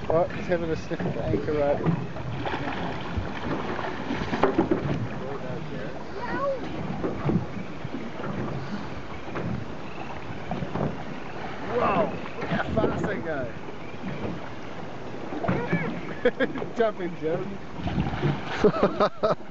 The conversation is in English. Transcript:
Right, he's having a sniff at the anchor rope. Whoa, look how fast they go. Jump in, Joe.